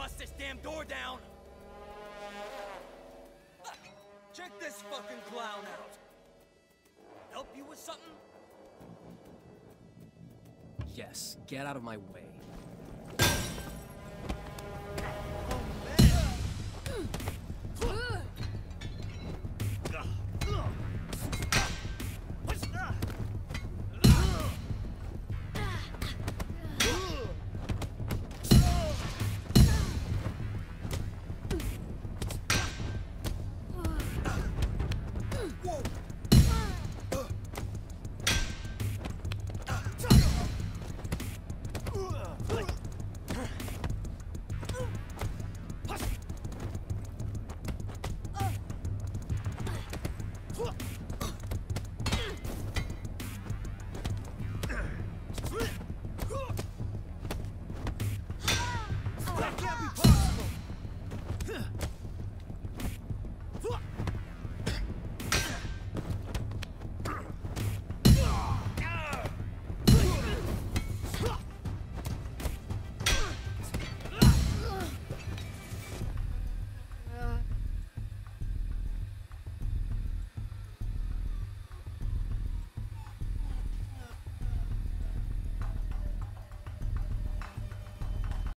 bust this damn door down! Check this fucking clown out! Help you with something? Yes, get out of my way.